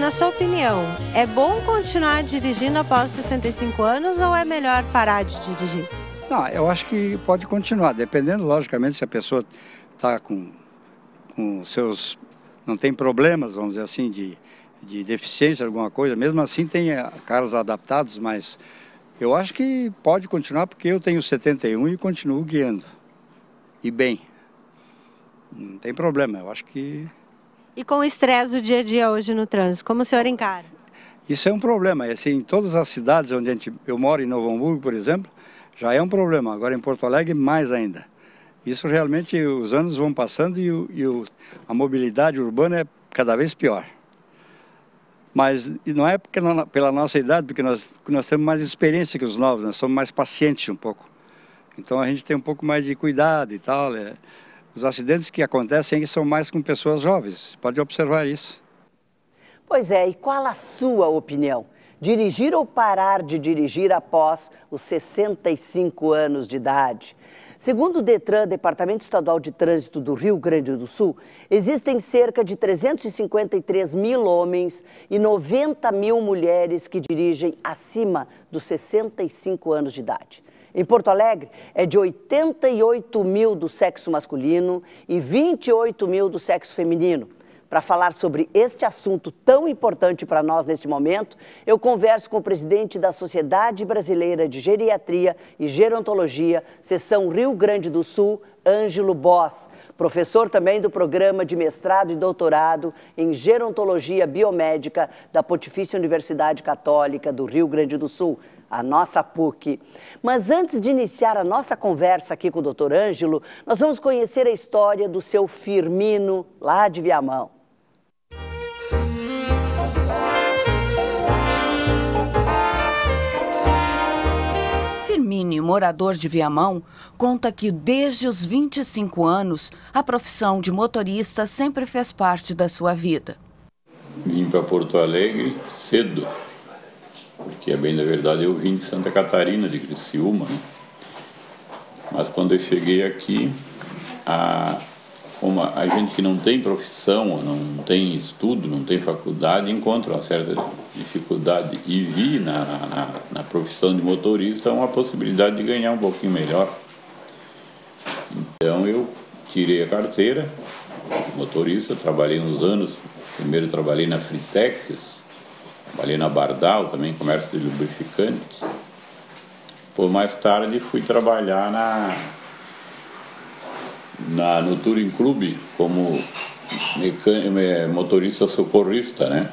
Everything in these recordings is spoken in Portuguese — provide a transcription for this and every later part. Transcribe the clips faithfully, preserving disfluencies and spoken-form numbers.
na sua opinião, é bom continuar dirigindo após os sessenta e cinco anos ou é melhor parar de dirigir? Não, eu acho que pode continuar, dependendo, logicamente, se a pessoa está com, com seus... não tem problemas, vamos dizer assim, de, de deficiência, alguma coisa. Mesmo assim, tem carros adaptados, mas eu acho que pode continuar, porque eu tenho setenta e um e continuo guiando. E bem, não tem problema, eu acho que... E com o estresse do dia a dia hoje no trânsito, como o senhor encara? Isso é um problema. Assim, em todas as cidades onde a gente, eu moro, em Novo Hamburgo, por exemplo, já é um problema. Agora em Porto Alegre, mais ainda. Isso realmente, os anos vão passando e, o, e o, a mobilidade urbana é cada vez pior. Mas não é porque, pela nossa idade, porque nós, nós temos mais experiência que os novos, nós somos mais pacientes um pouco. Então a gente tem um pouco mais de cuidado e tal. É. Os acidentes que acontecem são mais com pessoas jovens, pode observar isso. Pois é, e qual a sua opinião? Dirigir ou parar de dirigir após os sessenta e cinco anos de idade? Segundo o DETRAN, Departamento Estadual de Trânsito do Rio Grande do Sul, existem cerca de trezentos e cinquenta e três mil homens e noventa mil mulheres que dirigem acima dos sessenta e cinco anos de idade. Em Porto Alegre, é de oitenta e oito mil do sexo masculino e vinte e oito mil do sexo feminino. Para falar sobre este assunto tão importante para nós neste momento, eu converso com o presidente da Sociedade Brasileira de Geriatria e Gerontologia, seção Rio Grande do Sul, Ângelo Boss, professor também do programa de mestrado e doutorado em Gerontologia Biomédica da Pontifícia Universidade Católica do Rio Grande do Sul, a nossa P U C. Mas antes de iniciar a nossa conversa aqui com o doutor Ângelo, nós vamos conhecer a história do seu Firmino, lá de Viamão. Firmino, morador de Viamão, conta que desde os vinte e cinco anos, a profissão de motorista sempre fez parte da sua vida. Vim para Porto Alegre cedo, porque, bem da verdade, eu vim de Santa Catarina, de Criciúma, né? Mas quando eu cheguei aqui, a, uma, a gente que não tem profissão, não tem estudo, não tem faculdade, encontra uma certa dificuldade. E vi na, na, na profissão de motorista uma possibilidade de ganhar um pouquinho melhor. Então eu tirei a carteira, motorista, trabalhei uns anos, primeiro trabalhei na Fritex, trabalhei na Bardal, também comércio de lubrificantes. Por mais tarde fui trabalhar na, na, no Touring Club como mecânico, motorista socorrista, né?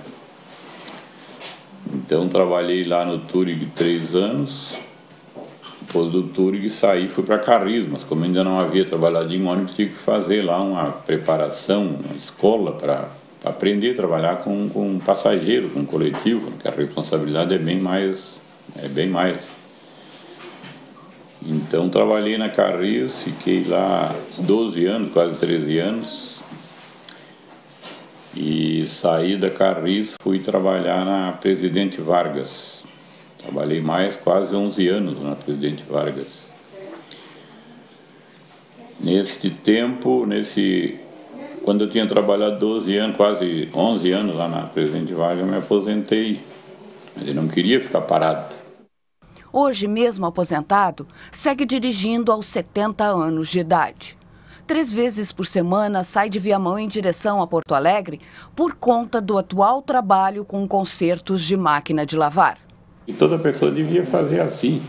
Então trabalhei lá no Touring três anos, depois do Touring saí e fui para Carris, mas como ainda não havia trabalhado em ônibus, tive que fazer lá uma preparação, uma escola para aprender a trabalhar com, com passageiro, com coletivo, porque a responsabilidade é bem mais, é bem mais. Então trabalhei na Carris, fiquei lá doze anos, quase treze anos, e saí da Carris, fui trabalhar na Presidente Vargas. Trabalhei mais quase onze anos na Presidente Vargas. Neste tempo, nesse quando eu tinha trabalhado doze anos, quase onze anos lá na Presidente Vargas, eu me aposentei, mas eu não queria ficar parado. Hoje, mesmo aposentado, segue dirigindo aos setenta anos de idade. Três vezes por semana sai de Viamão em direção a Porto Alegre por conta do atual trabalho com consertos de máquina de lavar. E toda pessoa devia fazer assim.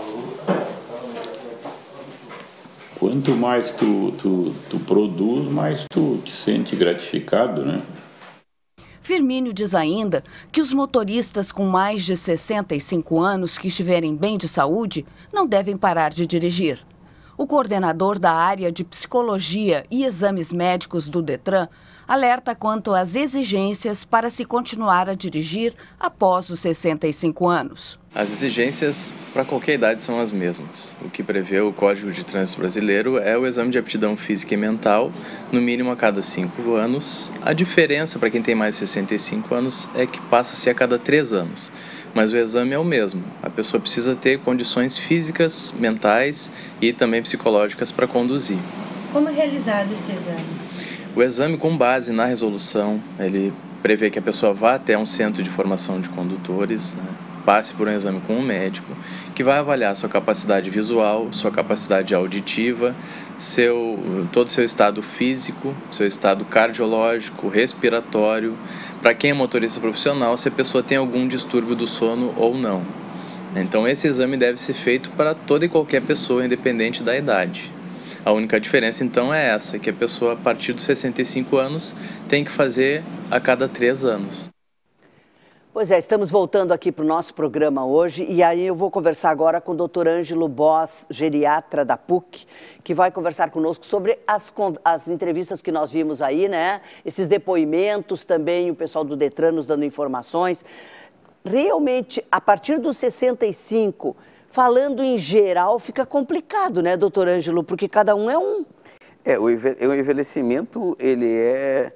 Quanto mais tu, tu, tu produz, mais tu te sente gratificado, né? Firmino diz ainda que os motoristas com mais de sessenta e cinco anos que estiverem bem de saúde não devem parar de dirigir. O coordenador da área de psicologia e exames médicos do DETRAN alerta quanto às exigências para se continuar a dirigir após os sessenta e cinco anos. As exigências para qualquer idade são as mesmas. O que prevê o Código de Trânsito Brasileiro é o exame de aptidão física e mental, no mínimo a cada cinco anos. A diferença para quem tem mais de sessenta e cinco anos é que passa-se a cada três anos. Mas o exame é o mesmo. A pessoa precisa ter condições físicas, mentais e também psicológicas para conduzir. Como é realizado esse exame? O exame, com base na resolução, ele prevê que a pessoa vá até um centro de formação de condutores, né, passe por um exame com um médico, que vai avaliar sua capacidade visual, sua capacidade auditiva, seu, todo o seu estado físico, seu estado cardiológico, respiratório, para quem é motorista profissional, se a pessoa tem algum distúrbio do sono ou não. Então esse exame deve ser feito para toda e qualquer pessoa, independente da idade. A única diferença então é essa, que a pessoa a partir dos sessenta e cinco anos tem que fazer a cada três anos. Pois é, estamos voltando aqui para o nosso programa hoje e aí eu vou conversar agora com o doutor Ângelo Boss, geriatra da P U C, que vai conversar conosco sobre as, as entrevistas que nós vimos aí, né? Esses depoimentos também, o pessoal do Detran nos dando informações. Realmente, a partir dos sessenta e cinco, falando em geral, fica complicado, né, doutor Ângelo? Porque cada um é um. É, o envelhecimento, ele é...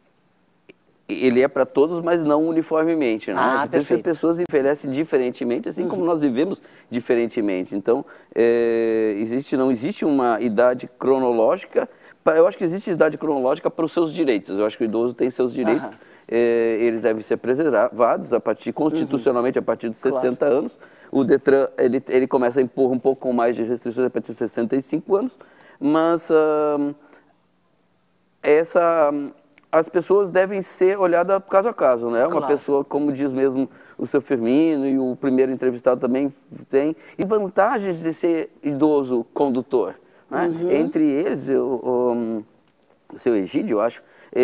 ele é para todos, mas não uniformemente, né? Ah, As pessoas envelhecem diferentemente, assim uhum. como nós vivemos diferentemente. Então, é, existe, não existe uma idade cronológica, pra, eu acho que existe idade cronológica para os seus direitos. Eu acho que o idoso tem seus direitos, uhum. é, eles devem ser preservados a partir, constitucionalmente, uhum. a partir dos sessenta claro. anos. O Detran, ele, ele começa a impor um pouco mais de restrições a partir dos sessenta e cinco anos, mas uh, essa... as pessoas devem ser olhadas caso a caso, né? Claro. Uma pessoa, como diz mesmo o seu Firmino e o primeiro entrevistado também tem, e vantagens de ser idoso condutor, né? Uhum. Entre eles, o, o, o seu Egídio, eu acho,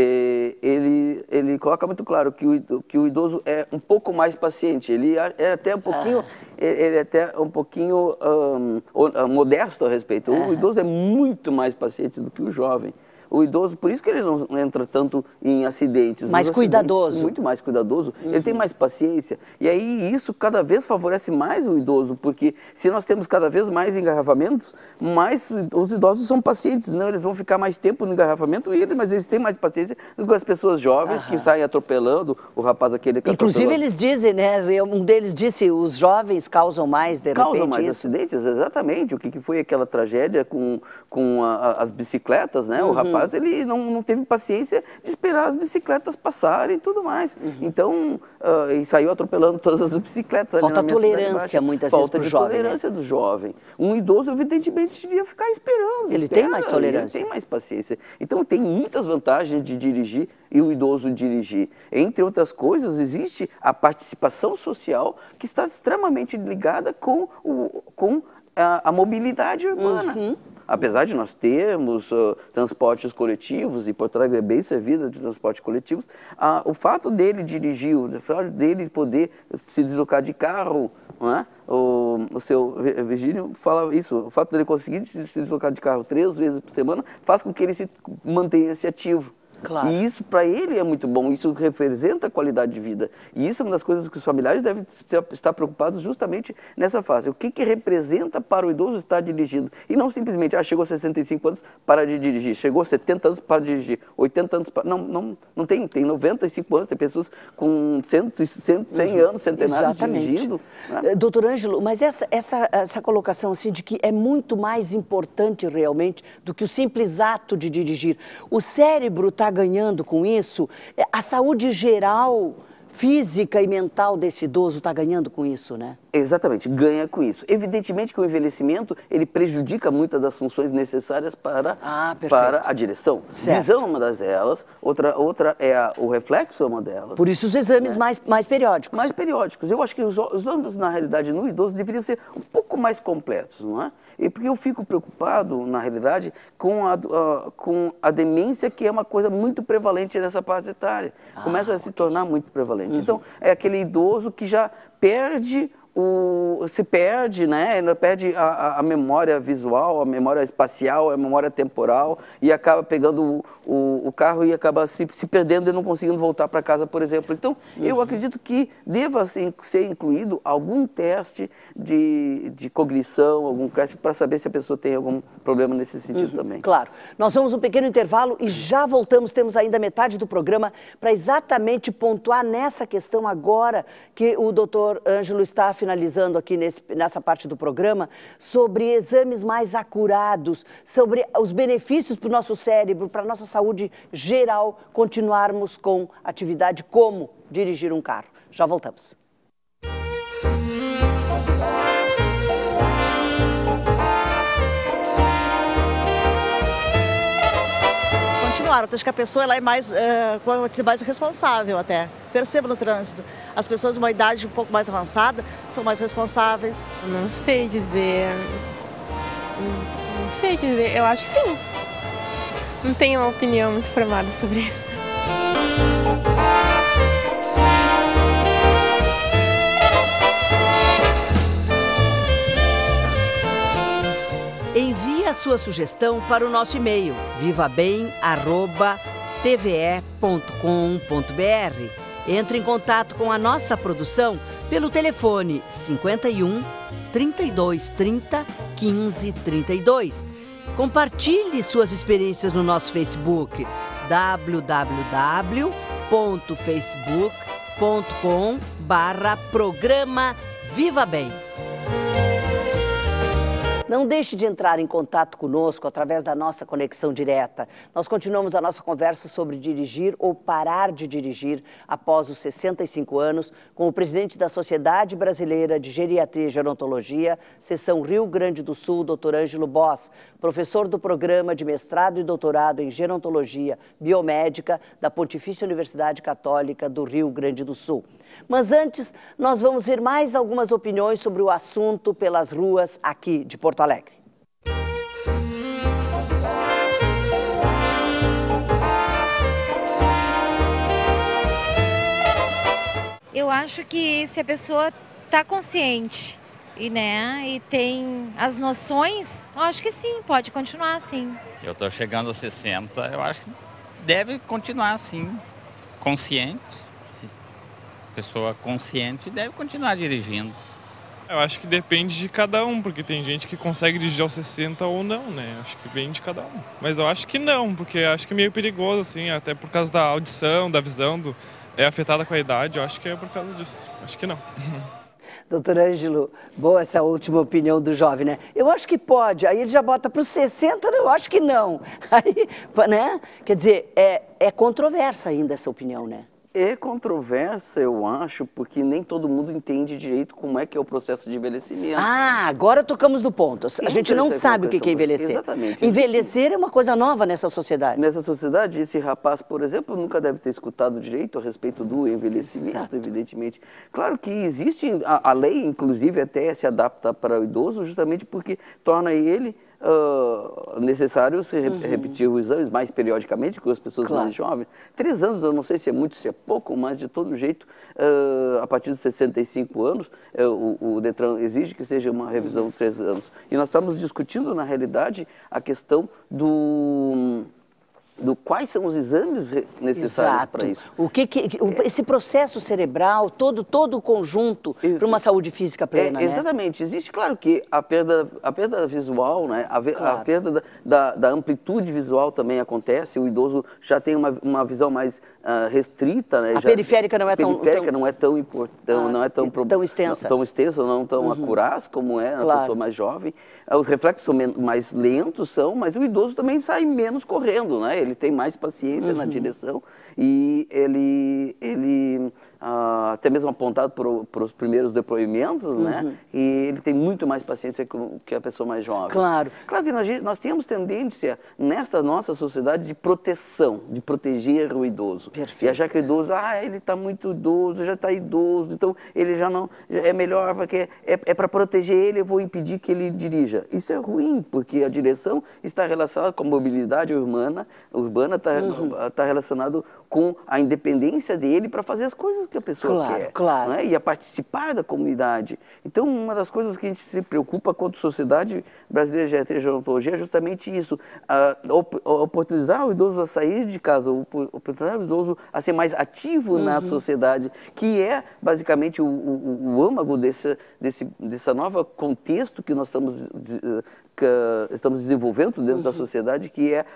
é, ele, ele coloca muito claro que o, que o idoso é um pouco mais paciente, ele é até um pouquinho, ah. ele é até um pouquinho um, modesto a respeito. Ah. O idoso é muito mais paciente do que o jovem. O idoso, por isso que ele não entra tanto em acidentes. Mais Os cuidadoso. Acidentes, muito mais cuidadoso. Uhum. Ele tem mais paciência. E aí isso cada vez favorece mais o idoso, porque se nós temos cada vez mais engarrafamentos, mais os idosos são pacientes, não? Eles vão ficar mais tempo no engarrafamento, e eles, mas eles têm mais paciência do que as pessoas jovens. Aham. Que saem atropelando, o rapaz aquele que Inclusive atropelou. Eles dizem, né? Um deles disse, os jovens causam mais, de Causam repente, mais isso. acidentes, exatamente. O que, que foi aquela tragédia com, com a, as bicicletas, né? Uhum. O rapaz Mas ele não, não teve paciência de esperar as bicicletas passarem e tudo mais. Uhum. Então, uh, e saiu atropelando todas as bicicletas. Falta ali na tolerância, muitas Falta vezes, para o jovem. Falta de tolerância, né? Do jovem. Um idoso, evidentemente, devia ficar esperando. Ele espera, tem mais tolerância. Ele tem mais paciência. Então, tem muitas vantagens de dirigir e o idoso dirigir. Entre outras coisas, existe a participação social que está extremamente ligada com, o, com a, a mobilidade urbana. Uhum. Apesar de nós termos uh, transportes coletivos, e Porto Alegre é bem servida de transportes coletivos, uh, o fato dele dirigir, o fato dele poder se deslocar de carro, não é? o, o seu Virgínio fala isso, o fato dele conseguir se deslocar de carro três vezes por semana faz com que ele se mantenha-se ativo. Claro. E isso para ele é muito bom, isso representa a qualidade de vida. E isso é uma das coisas que os familiares devem estar preocupados justamente nessa fase. O que, que representa para o idoso estar dirigindo? E não simplesmente, ah, chegou a sessenta e cinco anos, para de dirigir. Chegou a setenta anos, para de dirigir. oitenta anos, para... Não, não, não tem, tem noventa e cinco anos, tem pessoas com cem, cem, cem anos, centenários dirigindo. Né? Doutor Ângelo, mas essa, essa, essa colocação assim de que é muito mais importante realmente do que o simples ato de dirigir. O cérebro está ganhando com isso, a saúde geral, física e mental desse idoso está ganhando com isso, né? Exatamente, ganha com isso. Evidentemente que o envelhecimento, ele prejudica muitas das funções necessárias para, ah, para a direção. Certo. Visão é uma das delas, outra, outra é a, o reflexo é uma delas. Por isso os exames, né? mais, mais periódicos. Mais periódicos. Eu acho que os, os exames, na realidade, no idoso deveriam ser um pouco mais completos, não é? E porque eu fico preocupado, na realidade, com a, a, com a demência, que é uma coisa muito prevalente nessa fase etária. Ah, Começa a se okay. tornar muito prevalente. Uhum. Então, é aquele idoso que já perde... O, se perde, né? Ele perde a, a memória visual, a memória espacial, a memória temporal e acaba pegando o, o, o carro e acaba se, se perdendo e não conseguindo voltar para casa, por exemplo. Então, uhum. eu acredito que deva assim, ser incluído algum teste de, de cognição, algum teste para saber se a pessoa tem algum problema nesse sentido uhum. também. Claro. Nós vamos um pequeno intervalo e já voltamos, temos ainda metade do programa para exatamente pontuar nessa questão agora que o doutor Ângelo está finalizando aqui nesse, nessa parte do programa, sobre exames mais acurados, sobre os benefícios para o nosso cérebro, para a nossa saúde geral, continuarmos com atividade como dirigir um carro. Já voltamos. Continuar, acho que a pessoa ela é mais, é, mais responsável até. Percebo no trânsito. As pessoas de uma idade um pouco mais avançada são mais responsáveis. Não sei dizer. Não sei dizer. Eu acho que sim. Não tenho uma opinião muito formada sobre isso. Envie a sua sugestão para o nosso e-mail vivabem arroba t v e ponto com ponto b r. Entre em contato com a nossa produção pelo telefone cinquenta e um, trinta e dois, trinta, quinze, trinta e dois. Compartilhe suas experiências no nosso Facebook w w w ponto facebook ponto com barra programa Viva Bem. Não deixe de entrar em contato conosco através da nossa conexão direta. Nós continuamos a nossa conversa sobre dirigir ou parar de dirigir após os sessenta e cinco anos com o presidente da Sociedade Brasileira de Geriatria e Gerontologia, seção Rio Grande do Sul, doutor Ângelo Boss, professor do programa de mestrado e doutorado em Gerontologia Biomédica da Pontifícia Universidade Católica do Rio Grande do Sul. Mas antes, nós vamos ver mais algumas opiniões sobre o assunto pelas ruas aqui de Porto Alegre. Eu acho que se a pessoa está consciente e, né, e tem as noções, eu acho que sim, pode continuar assim. Eu estou chegando aos sessenta, eu acho que deve continuar assim, consciente. Pessoa consciente deve continuar dirigindo. Eu acho que depende de cada um, porque tem gente que consegue dirigir aos sessenta ou não, né? Acho que vem de cada um. Mas eu acho que não, porque acho que é meio perigoso, assim, até por causa da audição, da visão, do, é afetada com a idade, eu acho que é por causa disso. Acho que não. Doutor Ângelo, boa essa última opinião do jovem, né? Eu acho que pode, aí ele já bota para os sessenta, eu acho que não. Aí, né? Quer dizer, é, é controversa ainda essa opinião, né? É controversa, eu acho, porque nem todo mundo entende direito como é que é o processo de envelhecimento. Ah, agora tocamos do ponto. A gente não sabe o que é envelhecer. Exatamente. Envelhecer é uma coisa nova nessa sociedade. Nessa sociedade, esse rapaz, por exemplo, nunca deve ter escutado direito a respeito do envelhecimento, Exato. evidentemente. Claro que existe, a, a lei, inclusive, até se adapta para o idoso, justamente porque torna ele... Uh, necessário se re uhum. repetir os exames mais periodicamente com as pessoas claro. mais jovens. Três anos, eu não sei se é muito, se é pouco, mas de todo jeito, uh, a partir dos sessenta e cinco anos, uh, o, o Detran exige que seja uma revisão de três anos. E nós estamos discutindo, na realidade, a questão do... do quais são os exames necessários para isso. O que, que o, esse processo cerebral, todo, todo o conjunto para uma saúde física plena, é, Exatamente. Né? Existe, claro, que a perda, a perda visual, né? a, claro. a perda da, da, da amplitude visual também acontece, o idoso já tem uma, uma visão mais uh, restrita. Né? A já, periférica não é tão... periférica tão... não é tão importante, ah, não é tão, tão extensa. Não, tão extensa, não tão uhum. acuraz como é na claro. pessoa mais jovem. Os reflexos são mais lentos, são, mas o idoso também sai menos correndo, né? Ele tem mais paciência uhum. na direção e ele, ele ah, até mesmo apontado para os primeiros depoimentos, uhum. né? E ele tem muito mais paciência que, que a pessoa mais jovem. Claro. Claro que nós, nós temos tendência, nesta nossa sociedade, de proteção, de proteger o idoso. Perfeito. E achar que o idoso, ah, ele está muito idoso, já está idoso, então ele já não, é melhor, porque é, é para proteger ele, eu vou impedir que ele dirija. Isso é ruim, porque a direção está relacionada com a mobilidade urbana, urbana está uhum. tá relacionado com a independência dele para fazer as coisas que a pessoa claro, quer. Claro. Né? E a participar da comunidade. Então, uma das coisas que a gente se preocupa quanto Sociedade Brasileira de Geriatria e Gerontologia é justamente isso, a, a oportunizar o idoso a sair de casa, oportunizar o idoso a ser mais ativo uhum. na sociedade, que é basicamente o, o, o âmago desse, desse, dessa nova contexto que nós estamos, que estamos desenvolvendo dentro uhum. da sociedade, que é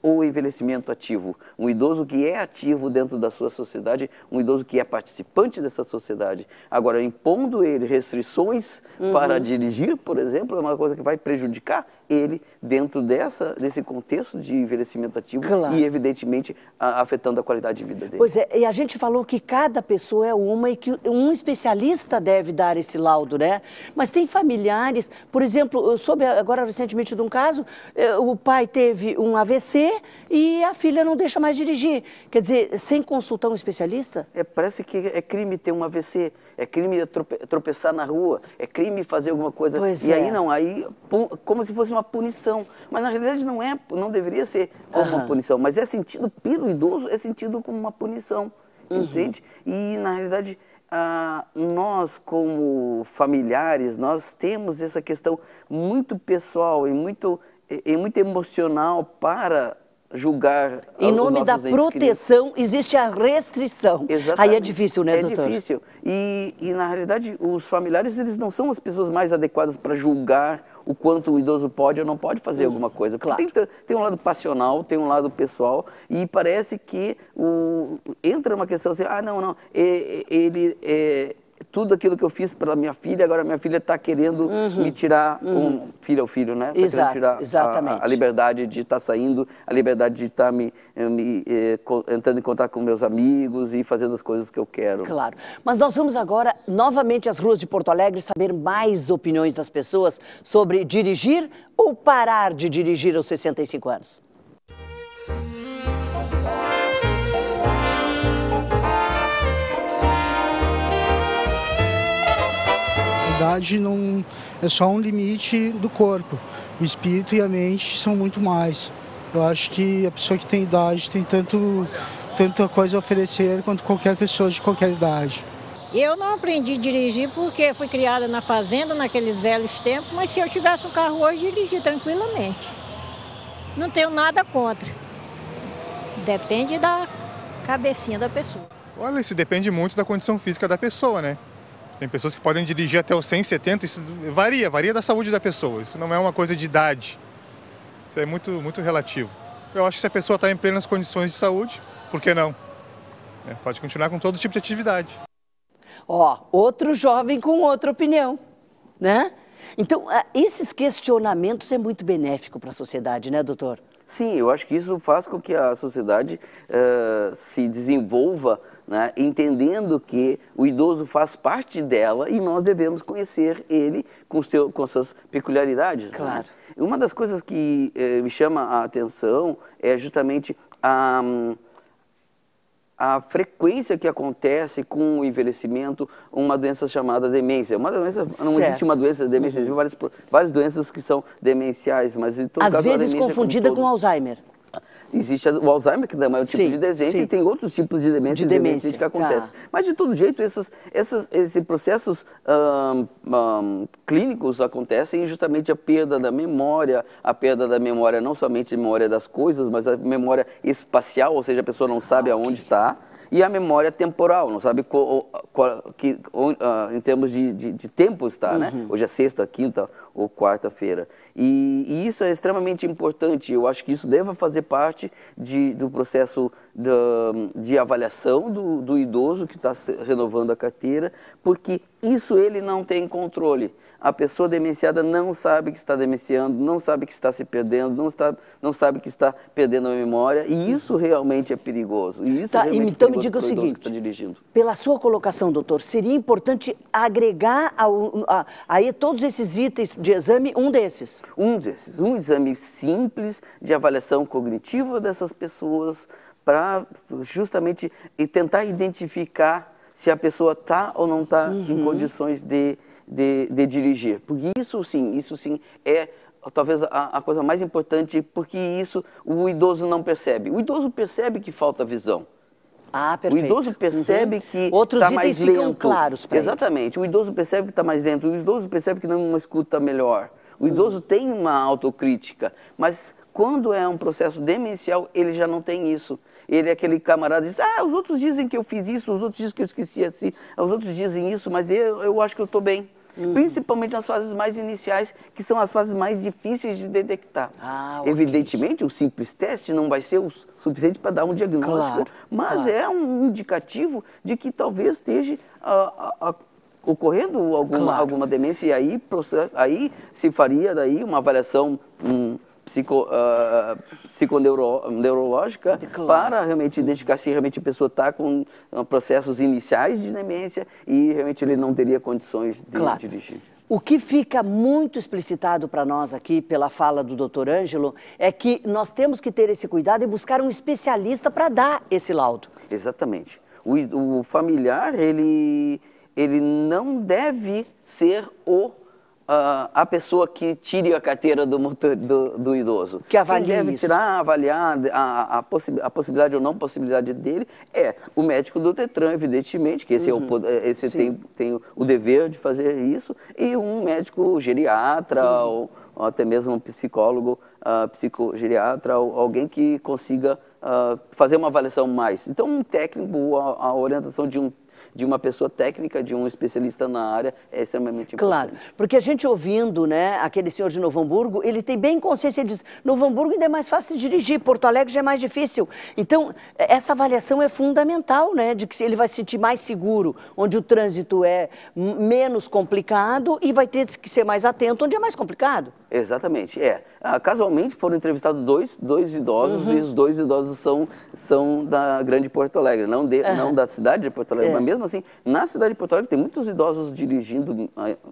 ou envelhecimento ativo. Um idoso que é ativo dentro da sua sociedade, um idoso que é participante dessa sociedade. Agora, impondo ele restrições uhum. para dirigir, por exemplo, é uma coisa que vai prejudicar ele dentro dessa, desse contexto de envelhecimento ativo claro. E, evidentemente, a, afetando a qualidade de vida dele. Pois é, e a gente falou que cada pessoa é uma e que um especialista deve dar esse laudo, né? Mas tem familiares, por exemplo, eu soube agora recentemente de um caso, o pai teve um A V C e a filha não deixa mais dirigir. Quer dizer, sem consultar um especialista? É, parece que é crime ter um A V C, é crime trope, tropeçar na rua, é crime fazer alguma coisa. Pois e é. aí não, aí como se fosse uma punição. Mas na realidade não é, não deveria ser como uhum. uma punição, mas é sentido pelo idoso, é sentido como uma punição, uhum. entende? E na realidade ah, nós como familiares, nós temos essa questão muito pessoal e muito, e muito emocional para julgar em nome da proteção, queridos. Existe a restrição. Exatamente. Aí é difícil, né, é doutor? É difícil. E, e, na realidade, os familiares, eles não são as pessoas mais adequadas para julgar o quanto o idoso pode ou não pode fazer hum, alguma coisa. Porque claro. tem, tem um lado passional, tem um lado pessoal, e parece que o, entra uma questão assim, ah, não, não, ele... É, tudo aquilo que eu fiz pela minha filha, agora minha filha está querendo uhum. me tirar, uhum. um filho ao filho, né? Tá Exato, querendo tirar exatamente. A, a liberdade de estar tá saindo, a liberdade de estar tá me, me eh, entrando em contato com meus amigos e fazendo as coisas que eu quero. Claro. Mas nós vamos agora, novamente, às ruas de Porto Alegre, saber mais opiniões das pessoas sobre dirigir ou parar de dirigir aos sessenta e cinco anos. A idade não é só um limite do corpo, o espírito e a mente são muito mais. Eu acho que a pessoa que tem idade tem tanto, tanta coisa a oferecer quanto qualquer pessoa de qualquer idade. Eu não aprendi a dirigir porque fui criada na fazenda, naqueles velhos tempos, mas se eu tivesse um carro hoje, dirigi tranquilamente. Não tenho nada contra. Depende da cabecinha da pessoa. Olha, isso depende muito da condição física da pessoa, né? Tem pessoas que podem dirigir até os cem, setenta, isso varia, varia da saúde da pessoa. Isso não é uma coisa de idade. Isso é muito, muito relativo. Eu acho que se a pessoa está em plenas condições de saúde, por que não? É, pode continuar com todo tipo de atividade. Ó, outro jovem com outra opinião, né? Então, esses questionamentos é muito benéfico para a sociedade, né, doutor? Sim, eu acho que isso faz com que a sociedade uh, se desenvolva, né, entendendo que o idoso faz parte dela e nós devemos conhecer ele com, seu, com suas peculiaridades. Claro. Né? Uma das coisas que eh, me chama a atenção é justamente a... Um, a frequência que acontece com o envelhecimento, uma doença chamada demência. Uma doença, não certo. existe uma doença de demência, uhum. existem várias, várias doenças que são demenciais, mas em todo Às caso, vezes confundida com, com Alzheimer. Existe o Alzheimer, que também é um tipo sim, de demência, sim. e tem outros tipos de demência, de demência. que acontecem. Tá. Mas, de todo jeito, esses, esses, esses processos um, um, clínicos acontecem justamente a perda da memória, a perda da memória, não somente a memória das coisas, mas a memória espacial, ou seja, a pessoa não sabe ah, aonde okay. está, e a memória temporal, não sabe qual, qual, que, uh, em termos de, de, de tempo está, uhum. né? Hoje é sexta, quinta ou quarta-feira. E, e isso é extremamente importante. Eu acho que isso deve fazer parte de, do processo de, de avaliação do, do idoso que está renovando a carteira, porque isso ele não tem controle. A pessoa demenciada não sabe que está demenciando, não sabe que está se perdendo, não, está, não sabe que está perdendo a memória, e isso realmente é perigoso. E isso tá, realmente então é me diga o seguinte, que está dirigindo. Pela sua colocação, doutor, seria importante agregar ao, a, aí todos esses itens de exame, um desses? Um desses, um exame simples de avaliação cognitiva dessas pessoas, para justamente tentar identificar se a pessoa está ou não está uhum. em condições de, de, de dirigir. Porque isso sim, isso sim é talvez a, a coisa mais importante, porque isso o idoso não percebe. O idoso percebe que falta visão. Ah, perfeito. O idoso percebe uhum. que Outros está mais lento. Ficam claros para Exatamente. Ele. O idoso percebe que está mais lento. O idoso percebe que não escuta melhor. O idoso uhum. tem uma autocrítica, mas quando é um processo demencial, ele já não tem isso. Ele é aquele camarada que diz, ah, os outros dizem que eu fiz isso, os outros dizem que eu esqueci assim, os outros dizem isso, mas eu, eu acho que eu estou bem. Uhum. Principalmente nas fases mais iniciais, que são as fases mais difíceis de detectar. Ah, okay. Evidentemente, o simples teste não vai ser o suficiente para dar um diagnóstico, claro, mas claro. é um indicativo de que talvez esteja a, a, a, ocorrendo alguma, claro. alguma demência, e aí, processo, aí se faria daí uma avaliação um, psico, uh, psiconeurológica claro. Para realmente identificar se realmente a pessoa está com uh, processos iniciais de demência e realmente ele não teria condições de claro. dirigir. O que fica muito explicitado para nós aqui pela fala do doutor Ângelo é que nós temos que ter esse cuidado e buscar um especialista para dar esse laudo. Exatamente. O, o familiar, ele, ele não deve ser o, uh, a pessoa que tire a carteira do, motor, do, do idoso. Que avalie Quem deve isso. tirar, avaliar a, a, possi a possibilidade ou não possibilidade dele é o médico do Detran, evidentemente, que esse, uhum. é o, esse tem, tem o dever de fazer isso, e um médico geriatra, uhum. ou, ou até mesmo um psicólogo, uh, psicogeriatra, ou alguém que consiga uh, fazer uma avaliação mais. Então, um técnico, a, a orientação de um de uma pessoa técnica, de um especialista na área, é extremamente claro, importante. Claro, porque a gente ouvindo, né, aquele senhor de Novo Hamburgo, ele tem bem consciência, ele diz, Novo Hamburgo ainda é mais fácil de dirigir, Porto Alegre já é mais difícil. Então, essa avaliação é fundamental, né, de que ele vai se sentir mais seguro, onde o trânsito é menos complicado e vai ter que ser mais atento, onde é mais complicado. Exatamente, é. Ah, casualmente foram entrevistados dois, dois idosos uhum. e os dois idosos são, são da grande Porto Alegre, não, de, uhum. não da cidade de Porto Alegre, é. mas mesmo assim, na cidade de Porto Alegre tem muitos idosos dirigindo,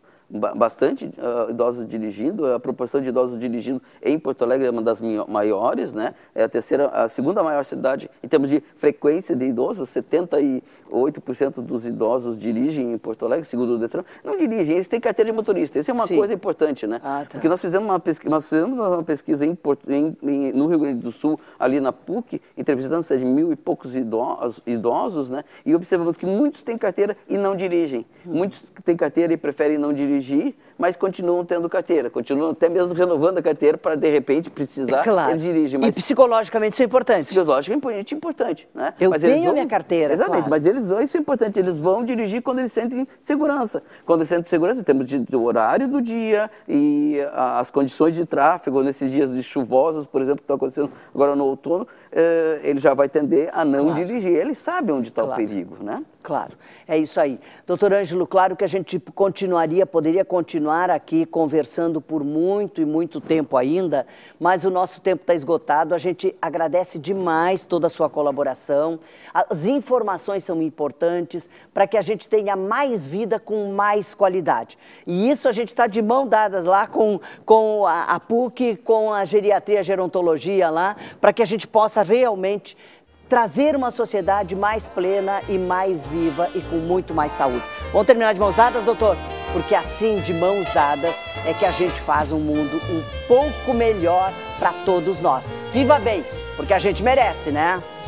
bastante uh, idosos dirigindo, a proporção de idosos dirigindo em Porto Alegre é uma das maiores, né? É a terceira, a segunda maior cidade em termos de frequência de idosos, setenta e oito por cento dos idosos dirigem em Porto Alegre, segundo o Detran. Não dirigem, eles têm carteira de motorista, isso é uma Sim. coisa importante, né? Ah, tá. Porque nós fizemos uma pesquisa, nós fizemos uma pesquisa em, em, em, no Rio Grande do Sul, ali na P U C, entrevistando cerca de mil e poucos idosos, idosos, né? E observamos que muitos têm carteira e não dirigem. Hum. Muitos têm carteira e preferem não dirigir, mas continuam tendo carteira, continuam até mesmo renovando a carteira para, de repente, precisar, é claro. eles dirigem. Mas e psicologicamente isso é importante. Psicologicamente é importante, né? Eu mas tenho vão, a minha carteira, Exatamente, claro. mas eles vão, isso é importante, eles vão dirigir quando eles sentem segurança. Quando eles sentem segurança, temos o horário do dia e a, as condições de tráfego, nesses dias de chuvosos, por exemplo, que está acontecendo agora no outono, eh, ele já vai tender a não claro. dirigir. Ele sabe onde está claro. o perigo, né? Claro, é isso aí. Doutor Ângelo, claro que a gente continuaria, poderia continuar aqui conversando por muito e muito tempo ainda, mas o nosso tempo está esgotado. A gente agradece demais toda a sua colaboração. As informações são importantes para que a gente tenha mais vida com mais qualidade. E isso a gente está de mão dadas lá com, com a, a P U C, com a geriatria, a gerontologia lá, para que a gente possa realmente trazer uma sociedade mais plena e mais viva e com muito mais saúde. Vamos terminar de mãos dadas, doutor? Porque assim, de mãos dadas, é que a gente faz um mundo um pouco melhor para todos nós. Viva bem, porque a gente merece, né?